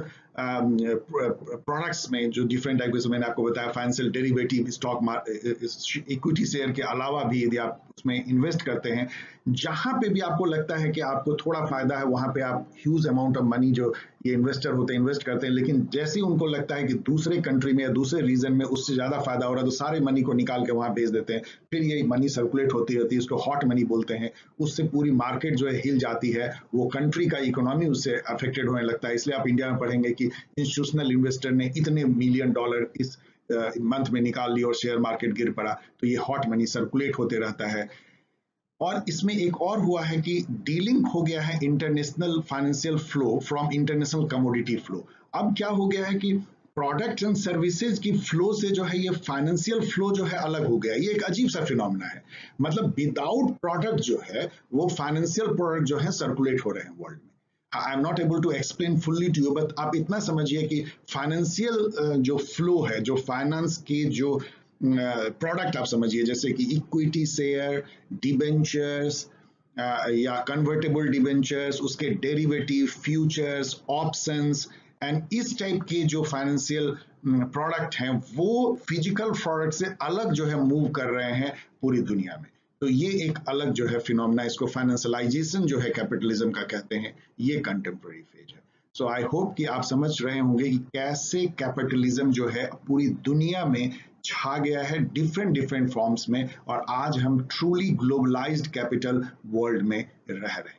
[SPEAKER 1] प्रोडक्ट्स में, जो डिफरेंट टाइप के मैंने आपको बताया, financial derivative, stock, equity share के अलावा भी यदि आप उसमें इन्वेस्ट करते हैं, जहां पे भी आपको लगता है कि आपको थोड़ा फायदा है, वहां पे आप ह्यूज अमाउंट ऑफ मनी जो ये इन्वेस्टर होते हैं इन्वेस्ट करते हैं। लेकिन जैसे ही उनको लगता है कि दूसरे कंट्री में या दूसरे रीजन में उससे ज्यादा फायदा हो रहा है, तो सारे मनी को निकाल के वहां भेज देते हैं। फिर ये मनी सर्कुलेट होती रहती है, इसको हॉट मनी बोलते हैं। उससे पूरी मार्केट जो है हिल जाती है, वो कंट्री का इकोनॉमी उससे अफेक्टेड होने लगता है। इसलिए आप इंडिया में पढ़ेंगे कि इंस्टीट्यूशनल इन्वेस्टर ने इतने मिलियन डॉलर इस मंथ में निकाल लिए और शेयर मार्केट गिर पड़ा। तो ये हॉट मनी सर्कुलेट होते रहता है। और इसमें एक और हुआ है कि डीलिंग हो गया है international financial flow from international commodity flow. अब क्या हो गया है कि प्रोडक्ट्स एंड सर्विसेज की फ्लो से जो है ये फाइनेंशियल फ्लो जो है अलग हो गया। ये एक अजीब सा फिनोमेना है, मतलब विदाउट प्रोडक्ट जो है वो फाइनेंशियल प्रोडक्ट जो है सर्कुलेट हो रहे हैं वर्ल्ड में। I am not able to explain fully to you, but आप इतना समझिए कि फाइनेंशियल जो फ्लो है, जो फाइनेंस के जो प्रोडक्ट आप समझिए, जैसे कि इक्विटी शेयर, डिबेंचर्स या कन्वर्टेबल डिबेंचर्स, उसके डेरिवेटिव, फ्यूचर्स, ऑप्शंस एंड इस टाइप के जो फाइनेंशियल प्रोडक्ट हैं वो फिजिकल प्रोडक्ट से अलग जो है मूव कर रहे हैं पूरी दुनिया में। तो ये एक अलग जो है फिनोमेना, इसको फाइनेंशियलाइजेशन जो है कैपिटलिज्म का कहते हैं। ये कंटेम्प्रेरी फेज है। सो आई होप कि आप समझ रहे होंगे कि कैसे कैपिटलिज्म जो है पूरी दुनिया में छा गया है डिफरेंट डिफरेंट फॉर्म्स में, और आज हम ट्रूली ग्लोबलाइज्ड कैपिटल वर्ल्ड में रह रहे हैं।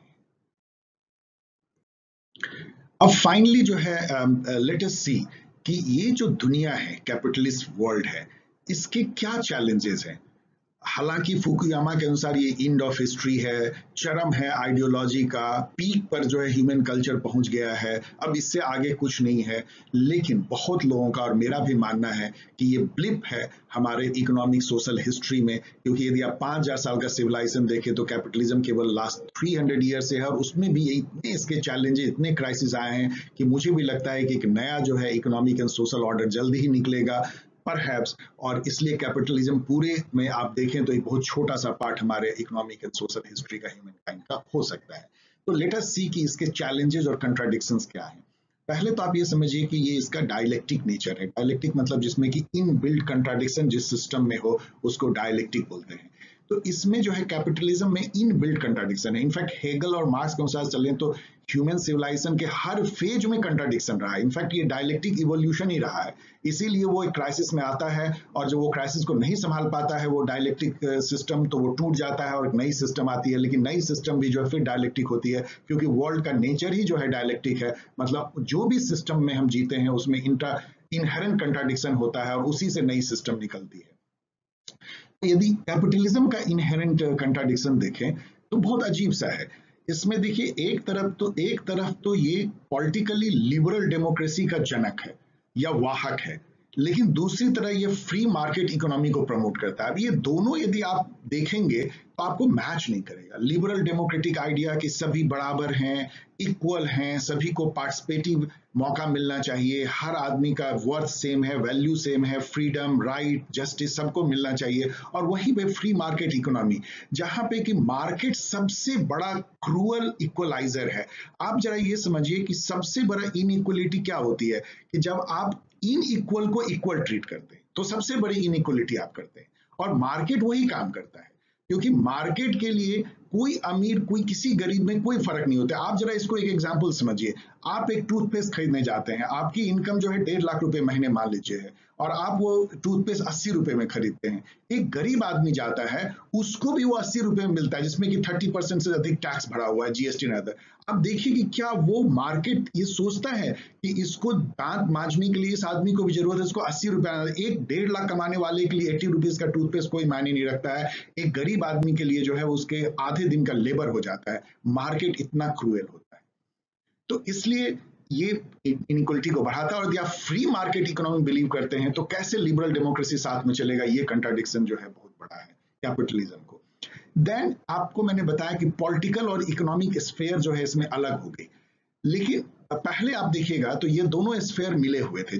[SPEAKER 1] अब फाइनली जो है लेट अस सी कि ये जो दुनिया है, कैपिटलिस्ट वर्ल्ड है, इसके क्या चैलेंजेस हैं। हालांकि फुकुयामा के अनुसार ये एंड ऑफ हिस्ट्री है, चरम है आइडियोलॉजी का, पीक पर जो है ह्यूमन कल्चर पहुंच गया है, अब इससे आगे कुछ नहीं है। लेकिन बहुत लोगों का और मेरा भी मानना है कि ये ब्लिप है हमारे इकोनॉमिक सोशल हिस्ट्री में, क्योंकि यदि आप 5000 साल का सिविलाइजेशन देखें तो कैपिटलिज्म केवल लास्ट 300 ईयर से है, और उसमें भी इतने इसके चैलेंजेस, इतने क्राइसिस आए हैं कि मुझे भी लगता है कि एक नया जो है इकोनॉमिक एंड सोशल ऑर्डर जल्दी ही निकलेगा परहैप्स। और इसलिए कैपिटलिज्म पूरे में आप देखें तो एक बहुत छोटा सा पार्ट हमारे इकोनॉमिक एंड सोशल हिस्ट्री का, ह्यूमन काइंड का हो सकता है। तो लेट अस सी कि इसके चैलेंजेस और कंट्राडिक्शंस क्या हैं। पहले तो आप ये समझिए कि ये इसका डायलेक्टिक नेचर है। डायलेक्टिक मतलब जिसमें कि इन बिल्ट कंट्राडिक्शन जिस सिस्टम में हो उसको डायलेक्टिक बोलते हैं। तो इसमें जो है कैपिटलिज्म में इन बिल्ट कंट्राडिक्शन है। इनफैक्ट हेगल और मार्क्स के अनुसार चलें तो ह्यूमन सिविलाइजेशन के हर फेज में कंट्राडिक्शन रहा है। इनफैक्ट ये डायलेक्टिक इवोल्यूशन ही रहा है, इसीलिए वो एक क्राइसिस में आता है, और जब वो क्राइसिस को नहीं संभाल पाता है वो डायलेक्टिक सिस्टम, तो वो टूट जाता है और एक नई सिस्टम आती है। लेकिन नई सिस्टम भी जो है फिर डायलेक्टिक होती है, क्योंकि वर्ल्ड का नेचर ही जो है डायलेक्टिक है। मतलब जो भी सिस्टम में हम जीते हैं उसमें इनहेरेंट कंट्राडिक्शन होता है, और उसी से नई सिस्टम निकलती है। यदि कैपिटलिज्म का इनहेरेंट कंट्राडिक्शन देखें तो बहुत अजीब सा है। इसमें देखिए एक तरफ तो ये पॉलिटिकली लिबरल डेमोक्रेसी का जनक है या वाहक है, लेकिन दूसरी तरह ये फ्री मार्केट इकोनॉमी को प्रमोट करता है। अब ये दोनों यदि आप देखेंगे तो आपको मैच नहीं करेगा। लिबरल डेमोक्रेटिक आइडिया कि सभी बराबर हैं, इक्वल हैं, सभी को पार्टिसिपेटिव मौका मिलना चाहिए, हर आदमी का वर्थ सेम है, वैल्यू सेम है, फ्रीडम, राइट, जस्टिस सबको मिलना चाहिए। और वहीं पे फ्री मार्केट इकोनॉमी, जहां पे कि मार्केट सबसे बड़ा क्रूअल इक्वलाइजर है। आप जरा ये समझिए कि सबसे बड़ा इनइक्वलिटी क्या होती है कि जब आप इन इक्वल को इक्वल ट्रीट करते हैं, तो सबसे बड़ी इनइक्वलिटी आप करते हैं। और मार्केट वही काम करता है, क्योंकि मार्केट के लिए कोई अमीर कोई किसी गरीब में कोई फर्क नहीं होता। आप जरा इसको एक एग्जांपल समझिए। आप एक टूथपेस्ट खरीदने जाते हैं, आपकी इनकम जो है 1.5 लाख रुपए महीने मान लीजिए है, और आप वो टूथपेस्ट 80 रुपए में खरीदते हैं। एक गरीब आदमी जाता है, उसको भी वो 80 रुपए में मिलता है, जिसमें कि 30% से अधिक टैक्स भरा हुआ है, जीएसटी एंड अदर। अब देखिए कि क्या वो मार्केट ये सोचता है कि इसको दांत मांजने के लिए इस आदमी को भी जरूरत है, इसको 80 रुपए, एक 1.5 लाख कमाने वाले के लिए 80 रुपीज का टूथपेस्ट कोई मायने नहीं रखता है। एक गरीब आदमी के लिए जो है उसके आधे दिन का लेबर हो जाता है। मार्केट इतना क्रूएल होता है। तो इसलिए ये इनइक्वलिटी को बढ़ाता है। और यदि आप फ्री मार्केट इकोनॉमी बिलीव करते हैं तो कैसे लिबरल डेमोक्रेसी साथ में चलेगा, ये कंट्राडिक्शन जो है बहुत बड़ा है कैपिटलिज्म को। देन आपको मैंने बताया कि पॉलिटिकल और इकोनॉमिक स्फेयर जो है इसमें अलग हो गई। लेकिन पहले आप देखिएगा तो ये दोनों स्फेयर मिले हुए थे।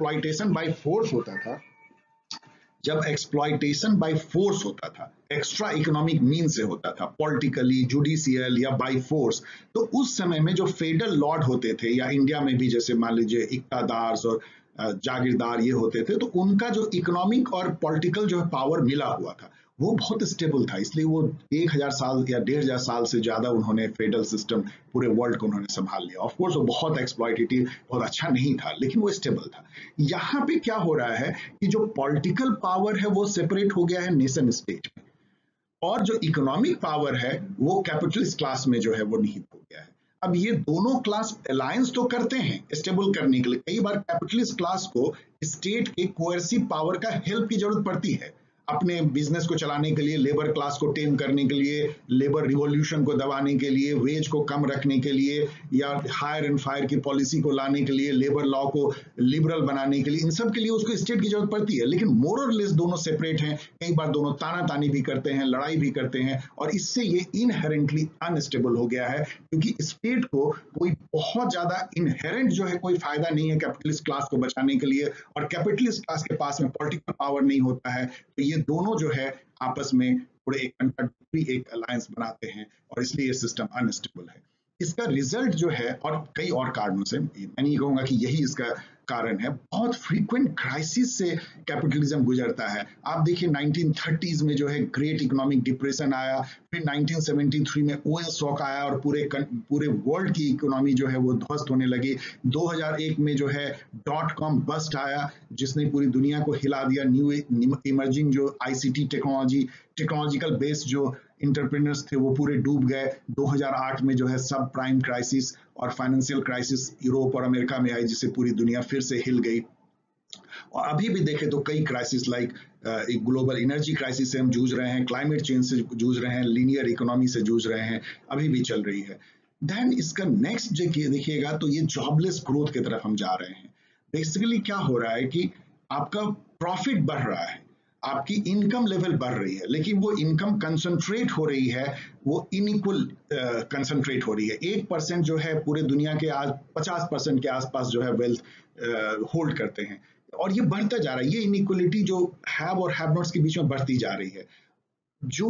[SPEAKER 1] जब एक्सप्लॉइटेशन बाय फोर्स होता था, एक्स्ट्रा इकोनॉमिक मीन से होता था, पॉलिटिकली, जुडिशियल या बाय फोर्स, तो उस समय में जो फेडरल लॉर्ड होते थे, या इंडिया में भी जैसे मान लीजिए इक्तादार और जागीरदार ये होते थे, तो उनका जो इकोनॉमिक और पॉलिटिकल जो है पावर मिला हुआ था, वो बहुत स्टेबल था। इसलिए वो 1000 साल या 1500 साल से ज्यादा उन्होंने फेडरल सिस्टम पूरे वर्ल्ड को उन्होंने संभाल लिया। ऑफ कोर्स वो बहुत एक्सप्लॉइटेटिव, बहुत अच्छा नहीं था, लेकिन वो स्टेबल था। यहाँ पे क्या हो रहा है कि जो पॉलिटिकल पावर है वो सेपरेट हो गया है नेशन स्टेट में, और जो इकोनॉमिक पावर है वो कैपिटलिस्ट क्लास में जो है वो निहित हो गया है। अब ये दोनों क्लास अलायंस तो करते हैं स्टेबल करने के लिए। कई बार कैपिटलिस्ट क्लास को स्टेट के कोएर्सिव पावर का हेल्प की जरूरत पड़ती है, अपने बिजनेस को चलाने के लिए, लेबर क्लास को टेम करने के लिए, लेबर रिवॉल्यूशन को दबाने के लिए, वेज को कम रखने के लिए, या हायर एंड फायर की पॉलिसी को लाने के लिए, लेबर लॉ को लिबरल बनाने के लिए, इन सब के लिए उसको स्टेट की जरूरत पड़ती है। लेकिन मोर और लेस दोनों सेपरेट हैं। कई बार दोनों तानातानी भी करते हैं, लड़ाई भी करते हैं, और इससे ये इनहेरेंटली अनस्टेबल हो गया है, क्योंकि स्टेट को कोई बहुत ज्यादा इनहेरेंट जो है कोई फायदा नहीं है कैपिटलिस्ट क्लास को बचाने के लिए, और कैपिटलिस्ट क्लास के पास में पॉलिटिकल पावर नहीं होता है। तो ये दोनों जो है आपस में थोड़े एक कंट्राडिक्टरी एक अलायंस बनाते हैं, और इसलिए ये सिस्टम अनस्टेबल है। इसका रिजल्ट जो है, और कई और कारणों से, मैं नहीं कहूंगा कि यही इसका कारण है। बहुत फ्रीक्वेंट क्राइसिस से कैपिटलिज्म गुजरता है। आप देखिए 1930s में जो है ग्रेट इकोनॉमिक डिप्रेशन आया, फिर 1973 में ऑयल शॉक आया और पूरे वर्ल्ड की इकोनॉमी जो है वो ध्वस्त होने लगी। 2001 में जो है डॉट कॉम बस्ट आया जिसने पूरी दुनिया को हिला दिया। न्यू इमर्जिंग जो आईसीटी टेक्नोलॉजिकल बेस्ड जो इंटरप्रेन्योर्स थे वो पूरे डूब गए। 2008 में जो है सब प्राइम क्राइसिस और फाइनेंशियल क्राइसिस यूरोप और अमेरिका में आई जिससे पूरी दुनिया फिर से हिल गई। और अभी भी देखें तो कई क्राइसिस लाइक एक ग्लोबल एनर्जी क्राइसिस से हम जूझ रहे हैं, क्लाइमेट चेंज से जूझ रहे हैं, लीनियर इकोनॉमी से जूझ रहे हैं, अभी भी चल रही है। देन इसका नेक्स्ट देखिएगा तो ये जॉबलेस ग्रोथ की तरफ हम जा रहे हैं। बेसिकली क्या हो रहा है कि आपका प्रॉफिट बढ़ रहा है, आपकी इनकम लेवल बढ़ रही है, लेकिन वो इनकम कंसंट्रेट हो रही है, वो इनइक्वल कंसंट्रेट हो रही है। 1% जो है पूरे दुनिया के आज 50% के आसपास जो है वेल्थ होल्ड करते हैं और ये बढ़ता जा रहा है। ये इनइक्वलिटी जो हैव और हैव नॉट्स के बीच में बढ़ती जा रही है। जो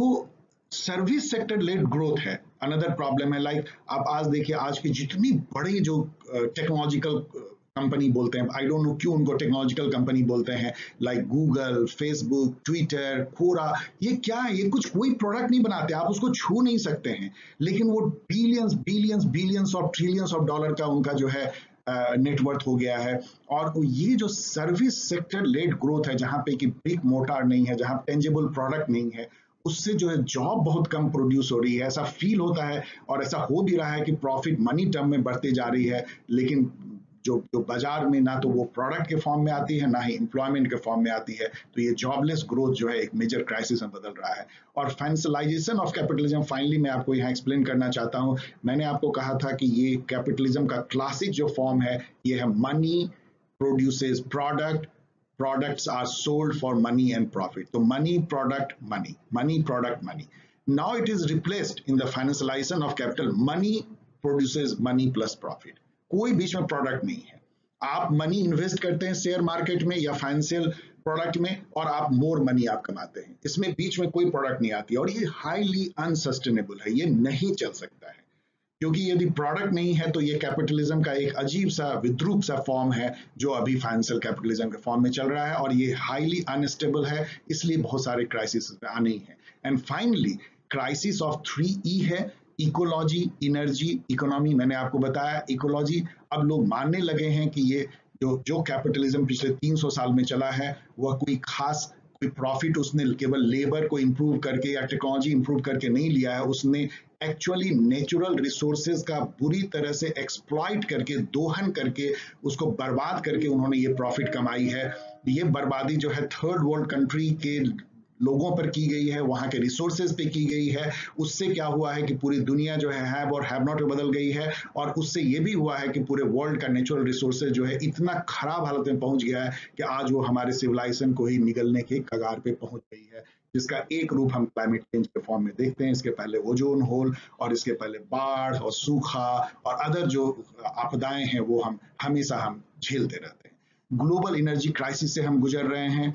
[SPEAKER 1] सर्विस सेक्टर लेड ग्रोथ है अनदर प्रॉब्लम है। लाइक आप आज देखिए आज की जितनी बड़ी जो टेक्नोलॉजिकल कंपनी बोलते हैं, आई डोंट नो क्यों उनको टेक्नोलॉजिकल कंपनी बोलते हैं, like Google, Facebook, Twitter, Quora, ये क्या है? ये कुछ कोई प्रोडक्ट नहीं बनाते, आप उसको छू नहीं सकते हैं, लेकिन वो बिलियंस बिलियंस बिलियंस और ट्रिलियंस ऑफ डॉलर का उनका जो है नेटवर्थ हो गया है। और ये जो सर्विस सेक्टर लेड ग्रोथ है जहां पे कि ब्रिक मोटार नहीं है, जहां टेंजिबल प्रोडक्ट नहीं है, उससे जो है जॉब बहुत कम प्रोड्यूस हो रही है, ऐसा फील होता है और ऐसा हो भी रहा है कि प्रॉफिट मनी टर्म में बढ़ती जा रही है, लेकिन जो बाजार में ना तो वो प्रोडक्ट के फॉर्म में आती है ना ही एम्प्लॉयमेंट के फॉर्म में आती है। तो ये जॉबलेस ग्रोथ जो है एक मेजर क्राइसिस में बदल रहा है। और फाइनेंशियलाइजेशन ऑफ कैपिटलिज्म फाइनली मैं आपको यहाँ एक्सप्लेन करना चाहता हूँ। मैंने आपको कहा था कि ये कैपिटलिज्म का क्लासिक जो फॉर्म है ये है money produces product, products are sold for money and profit. So money, product, money, money, product, money. Now it is replaced in the financialization of capital. Money produces money plus profit. कोई बीच में प्रोडक्ट नहीं है। आप मनी इन्वेस्ट करते हैं शेयर मार्केट में या फाइनेंशियल प्रोडक्ट में और आप मोर मनी आप कमाते हैं, इसमें बीच में कोई प्रोडक्ट नहीं आती और ये हाईली अनसस्टेनेबल है, ये नहीं चल सकता है। क्योंकि यदि प्रोडक्ट नहीं है तो ये कैपिटलिज्म का एक अजीब सा विद्रूप सा फॉर्म है जो अभी फाइनेंशियल कैपिटलिज्म के फॉर्म में चल रहा है और ये हाईली अनस्टेबल है, इसलिए बहुत सारे क्राइसिस आने ही है। And finally crisis of 3E है, इकोलॉजी, एनर्जी, इकोनॉमी। मैंने आपको बताया इकोलॉजी, अब लोग मानने लगे हैं कि ये जो कैपिटलिज्म पिछले 300 साल में चला है वह कोई खास कोई प्रॉफिट उसने केवल लेबर को इंप्रूव करके या टेक्नोलॉजी इंप्रूव करके नहीं लिया है, उसने एक्चुअली नेचुरल रिसोर्सेज का बुरी तरह से एक्सप्लॉइट करके, दोहन करके, उसको बर्बाद करके उन्होंने ये प्रॉफिट कमाई है। ये बर्बादी जो है थर्ड वर्ल्ड कंट्री के लोगों पर की गई है, वहां के रिसोर्सेज पे की गई है। उससे क्या हुआ है कि पूरी दुनिया जो है हैव और हैव नॉट में बदल गई है और उससे ये भी हुआ है कि पूरे वर्ल्ड का नेचुरल रिसोर्सेज जो है इतना खराब हालत में पहुंच गया है कि आज वो हमारे सिविलाइजेशन को ही निगलने के कगार पे पहुंच गई है, जिसका एक रूप हम क्लाइमेट चेंज के फॉर्म में देखते हैं। इसके पहले ओजोन होल और इसके पहले बाढ़ और सूखा और अदर जो आपदाएं हैं वो हम हमेशा झेलते रहते हैं। ग्लोबल एनर्जी क्राइसिस से हम गुजर रहे हैं,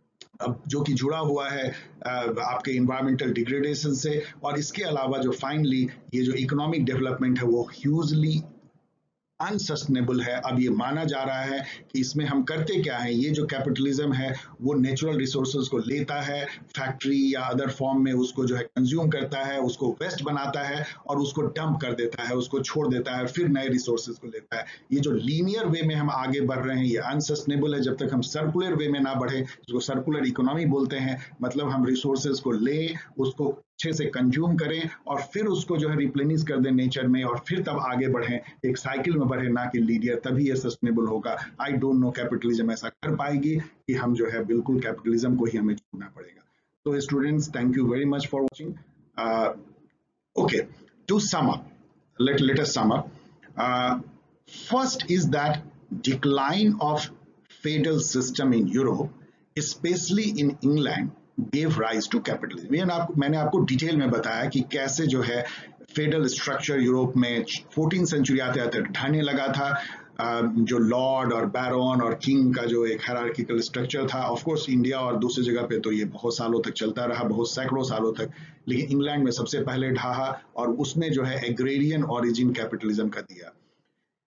[SPEAKER 1] अब जो कि जुड़ा हुआ है आपके इन्वायरमेंटल डिग्रेडेशन से, और इसके अलावा जो फाइनली ये जो इकोनॉमिक डेवलपमेंट है वो ह्यूजली अनसस्टेनेबल है। अब ये माना जा रहा है कि इसमें हम करते क्या है, ये जो कैपिटलिज्म है वो नेचुरल रिसोर्सेज को लेता है, फैक्ट्री या अदर फॉर्म में उसको जो है कंज्यूम करता है, उसको वेस्ट बनाता है और उसको डंप कर देता है, उसको छोड़ देता है, फिर नए रिसोर्सेज को लेता है। ये जो लीनियर वे में हम आगे बढ़ रहे हैं ये अनसस्टेनेबल है। जब तक हम सर्कुलर वे में ना बढ़े, जिसको सर्कुलर इकोनॉमी बोलते हैं, मतलब हम रिसोर्सेज को लें, उसको अच्छे से कंज्यूम करें और फिर उसको जो है रिप्लेनिश कर दें नेचर में और फिर तब आगे बढ़ें, एक साइकिल में बढ़े, ना कि लीनियर, तभी ये सस्टेनेबल होगा। आई डोंट नो कैपिटलिज्म ऐसा कर पाएगी कि हम जो है बिल्कुल कैपिटलिज्म को ही हमें छोड़ना पड़ेगा। तो students, thank you very much for watching. Okay, to sum up, let us sum up. First is that decline of feudal system in Europe, especially in England, gave rise to capitalism. मैंने आपको डिटेल में बताया कि कैसे जो है फेडरल स्ट्रक्चर यूरोप में 14वीं सेंचुरी आते आते ढहने लगा था। जो लॉर्ड और बैरन और किंग का जो एक हायरार्किकल स्ट्रक्चर था, ऑफ कोर्स इंडिया और दूसरी जगह पे तो ये बहुत सालों तक चलता रहा, बहुत सैकड़ों सालों तक, लेकिन इंग्लैंड में सबसे पहले ढहा और उसने जो है एग्रेरियन ओरिजिन कैपिटलिज्म का दिया।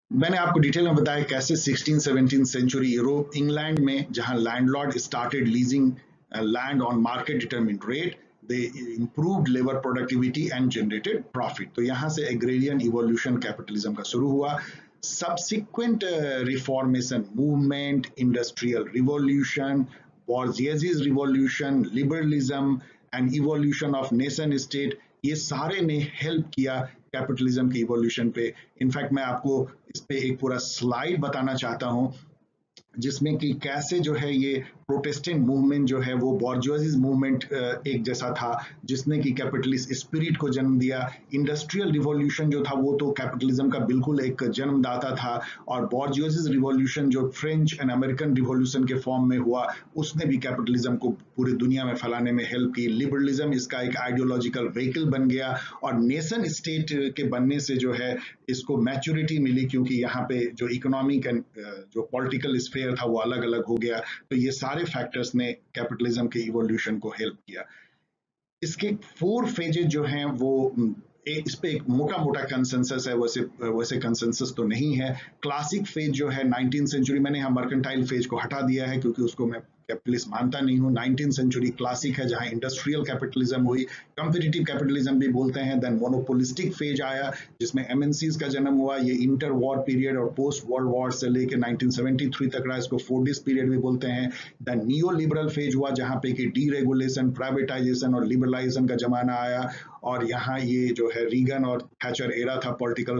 [SPEAKER 1] मैंने आपको डिटेल में बताया कैसे 16-17 सेंचुरी यूरोप इंग्लैंड में जहां landlord started leasing land on market determined rate, they improved labour productivity and generated profit. तो यहाँ से एग्रेरियन इवोल्यूशन कैपिटलिज्म का शुरू हुआ। Subsequent reformation movement, industrial revolution, bourgeoisie's revolution, liberalism and evolution of nation state, ये सारे ने हेल्प किया कैपिटलिज्म की इवोल्यूशन पे। इनफैक्ट मैं आपको इस पे एक पूरा स्लाइड बताना चाहता हूँ जिसमें कि कैसे जो है ये प्रोटेस्टेंट मूवमेंट जो है वो बॉर्जुआजी मूवमेंट एक जैसा था जिसने कि कैपिटलिस्ट स्पिरिट को जन्म दिया। इंडस्ट्रियल रिवॉल्यूशन जो था वो तो कैपिटलिज्म का बिल्कुल एक जन्मदाता था, और बॉर्जुआजी रिवॉल्यूशन जो फ्रेंच एंड अमेरिकन रिवॉल्यूशन के फॉर्म में हुआ उसने भी कैपिटलिज्म को पूरी दुनिया में फैलाने में हेल्प की। लिबरलिज्म इसका एक आइडियोलॉजिकल व्हीकल बन गया, और नेशन स्टेट के बनने से जो है इसको मैच्योरिटी मिली, क्योंकि यहाँ पे जो इकोनॉमिक एंड जो पॉलिटिकल स्फेयर था वो अलग अलग हो गया। तो ये सारे फैक्टर्स ने कैपिटलिज्म के इवोल्यूशन को हेल्प किया। इसके 4 फेजेज जो हैं वो इस पे एक मोटा मोटा कंसेंसस है, वैसे वैसे कंसेंसस तो नहीं है। क्लासिक फेज जो है 19th सेंचुरी, मैंने यहाँ मर्केंटाइल फेज को हटा दिया है क्योंकि उसको मैं कैपिटलिस्ट मानता नहीं हूँ। 19th सेंचुरी क्लासिक है जहाँ इंडस्ट्रियल कैपिटलिज्म हुई, कंपेटिटिव कैपिटलिज्म भी बोलते हैं। देन मोनोपोलिस्टिक फेज आया जिसमें एमएनसीज का जन्म हुआ। ये इंटर वॉर पीरियड और पोस्ट वर्ल्ड वॉर से लेकर 1973 तक रहा, इसको फोर्डिस पीरियड भी बोलते हैं। देन नियो लिबरल फेज हुआ जहाँ पे कि डीरेगुलेशन, प्राइवेटाइजेशन और लिबरलाइजेशन का जमाना आया, और यहाँ ये जो है रीगन और थैचर एरा था पॉलिटिकल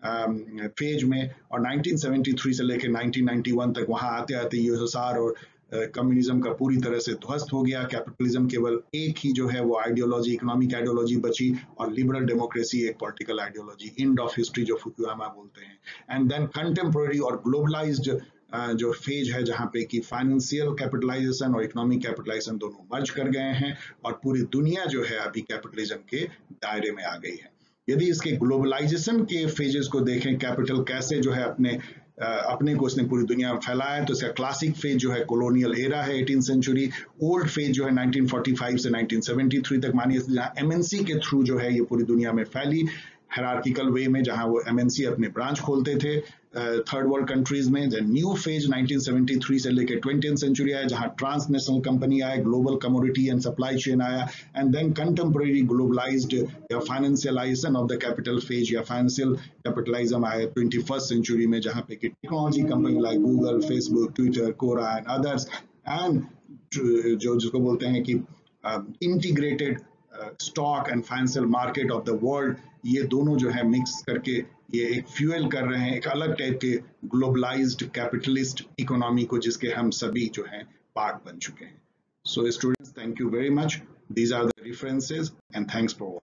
[SPEAKER 1] फेज में। और 1973 से लेकर 1991 तक वहां आते आते यूएसएसआर और कम्युनिज्म का पूरी तरह से ध्वस्त हो गया। कैपिटलिज्म केवल एक ही जो है वो आइडियोलॉजी, इकोनॉमिक आइडियोलॉजी बची, और लिबरल डेमोक्रेसी एक political ideology. End of history जो फुकुयामा बोलते हैं। एंड देन कंटेम्पोररी और ग्लोबलाइज्ड जो फेज है जहाँ पे कि फाइनेंशियल कैपिटलाइजेशन और इकोनॉमिक कैपिटलाइजेशन दोनों मर्ज कर गए हैं, और पूरी दुनिया जो है अभी कैपिटलिज्म के दायरे में आ गई है। यदि इसके ग्लोबलाइजेशन के फेजेस को देखें, कैपिटल कैसे जो है अपने को उसने पूरी दुनिया में फैलाया, तो इसका क्लासिक फेज जो है कॉलोनियल एरा है 18th सेंचुरी। ओल्ड फेज जो है 1945 से 1973 तक मानिए, जहाँ एमएनसी के थ्रू जो है ये पूरी दुनिया में फैली हायरार्किकल वे में, जहां वो एमएनसी अपने ब्रांच खोलते थे थर्ड वर्ल्ड कंट्रीज में। न्यू फेज 1973 से लेकर 20th सेंचुरी आया जहां ट्रांसनेशनल कंपनी आए, global commodity and supply chain आया। एंड देन कंटेम्परेरी ग्लोबलाइज्ड या financialisation of the capital phase या फाइनेंशियल कैपिटलिज्म आया 21st सेंचुरी में, जहां पे कि technology company like Google, Facebook, Twitter, Quora and others, and जो जिसको बोलते हैं कि integrated stock and financial market of the world, ये दोनों जो है मिक्स करके ये एक फ्यूल कर रहे हैं एक अलग टाइप के ग्लोबलाइज्ड कैपिटलिस्ट इकोनॉमी को, जिसके हम सभी जो हैं पार्ट बन चुके हैं। So students, thank you very much. These are the references and thanks for